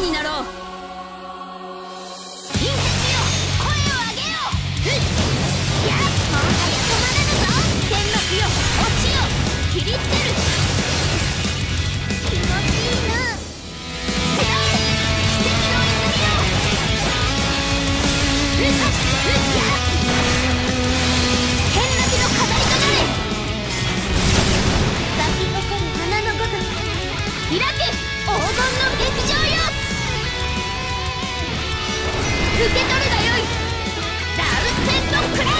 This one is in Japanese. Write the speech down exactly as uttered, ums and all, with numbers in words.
になろう。隕石よ、声を上げよう。ふっやっもう止まらぬぞ。天幕よ、落ちよ、切り捨てる。気持ちいいな。強い奇跡の泉よ。ふっふっやっ天幕の飾りとなれ。咲き誇る花のごとく開け、黄金の劇場よ。受け取るがよい。ラウセンのクラッシュ。